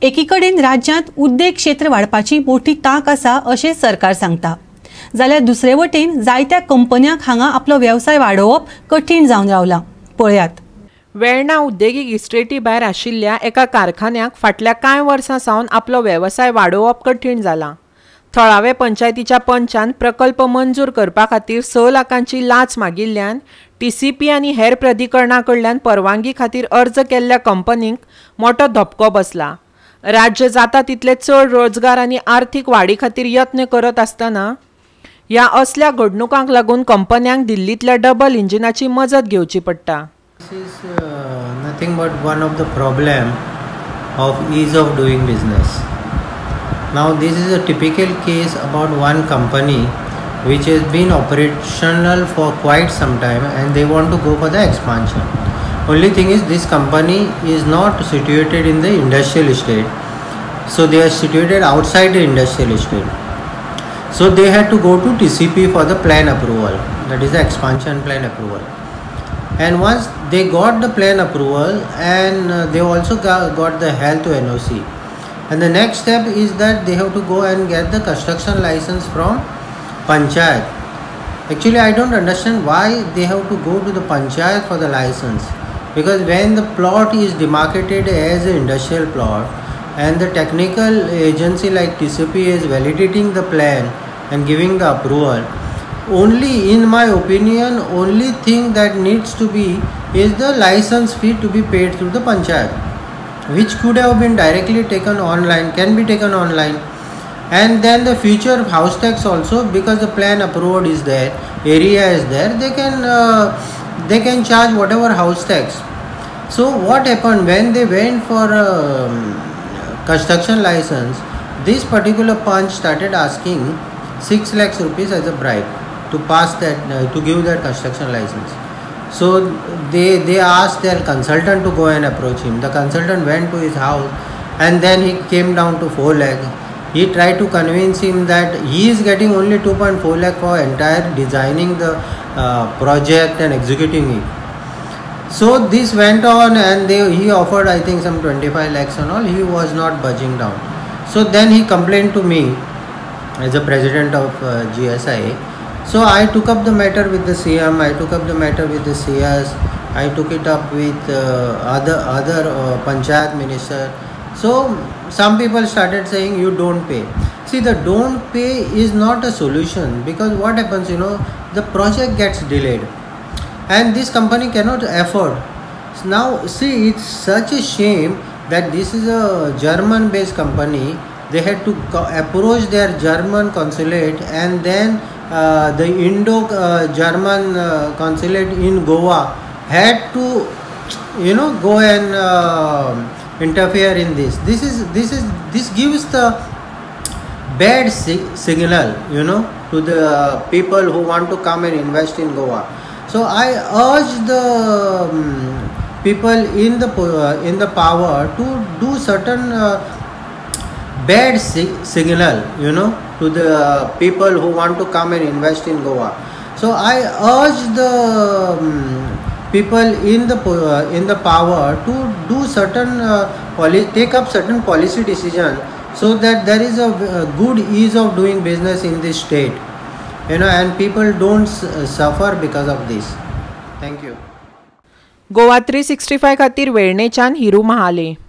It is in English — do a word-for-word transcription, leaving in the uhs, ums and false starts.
एकीकडेन राज्यांत उद्देग क्षेत्र वाडपाची मोठी तांक आसा अशें सरकार सांगता, जाल्यार दुसरे वटेन जायत्या कंपन्यांक हांगा आपलो वेवसाय वाडोवप कठीण जावन रावला. पळयात. वेर्णा उद्देगीक इस्टेटी भायर आशिल्ल्या एका कारखान्याक फाटल्या कांय वर्सां सावन आपलो वेवसाय वाडोवप कठीण जाला. थळावे पंचायतीच्या पंचान प्रकल्प मंजूर करपा खातीर स लाखांची लाच मागिल्ल्यान टीसीपी आनी हेर प्राधिकरणां कडल्यान परवानगी खातीर अर्ज केल्ल्या कंपनींक मोठो धपको बसला. राज्य जाता तितले चड रोजगार आनी आर्थीक वाडी खातीर यत्न करत आसतना ह्या असल्या घडणुकांक लागून कंपन्यांक दिल्लींतल्या डबल इंजिनाची मजत घेवची पडटा. This is uh, nothing but one of the problem of ease of doing business. Now this is a typical case about one company which has been operational for quite some time and they want to go for the expansion. Only thing is this company is not situated in the industrial estate, so they are situated outside the industrial estate. So they had to go to T C P for the plan approval, that is the expansion plan approval. And once they got the plan approval and uh, they also got, got the health N O C. And the next step is that they have to go and get the construction license from Panchayat. Actually, I don't understand why they have to go to the Panchayat for the license. Because when the plot is demarcated as an industrial plot and the technical agency like T C P is validating the plan and giving the approval, only in my opinion only thing that needs to be is the license fee to be paid through the panchayat, which could have been directly taken online, can be taken online. And then the future house tax also, because the plan approved is there, area is there, they can uh, they can charge whatever house tax. So what happened when they went for um, construction license, this particular punch started asking six lakhs rupees as a bribe to pass that uh, to give that construction license. So they they asked their consultant to go and approach him. The consultant went to his house and then he came down to four lakh. He tried to convince him that he is getting only two point four lakh for entire designing the uh, project and executing it. So this went on and they, he offered I think some twenty-five lakhs and all. He was not budging down. So then he complained to me as a president of uh, G S I. So I took up the matter with the C M, I took up the matter with the C S, I took it up with uh, other other uh, Panchayat minister. So some people started saying you don't pay. See, the don't pay is not a solution, because what happens, you know, the project gets delayed and this company cannot afford. So now see, it's such a shame that this is a German based company. They had to approach their German consulate and then uh, the Indo-German uh, uh, consulate in Goa had to, you know, go and uh, interfere in this. This is this is this gives the bad si signal, you know, to the people who want to come and invest in Goa. So I urge the um, people in the uh, in the power to do certain uh, bad sig signal, you know, to the people who want to come and invest in Goa. So I urge the um, people in the uh, in the power to do certain uh, policy, take up certain policy decision, so that there is a, a good ease of doing business in this state, you know, and people don't suffer because of this. Thank you. Goa three sixty five खातीर वेर्णेच्यान हिरू महाले.